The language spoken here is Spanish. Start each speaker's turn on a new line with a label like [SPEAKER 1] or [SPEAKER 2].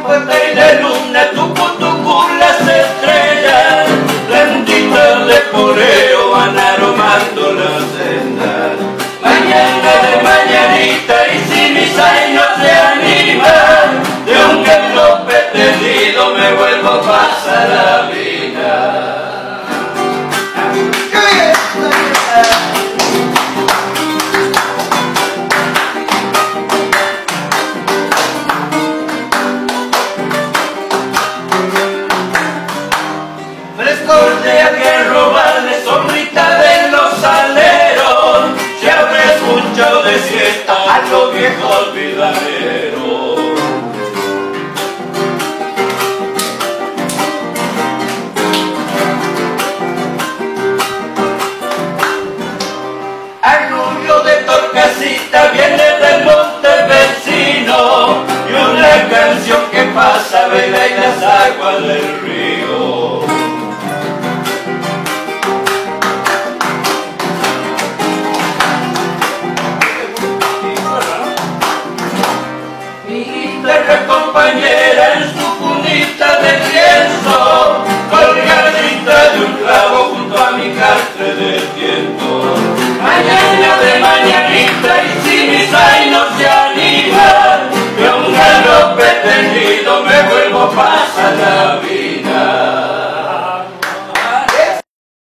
[SPEAKER 1] fuerte y de luna, tucu las estrellas, blanditas de poreo van aromando la senda. Mañana de mañanita y si mis años se animan, de un galope tendido me vuelvo a pasar la vida. Frescordea que robarle sonrita de los aleros, si habré escuchado de siesta a los viejos vidaneros. Arrullo de Torcasita viene del monte vecino, y una canción que pasa baila en las aguas del río. Compañera en su cunita de lienzo, colgadita de un clavo junto a mi catre de tiento. Mañana de mañanita y si mis años se animan, de un galope tendido me vuelvo a pasar.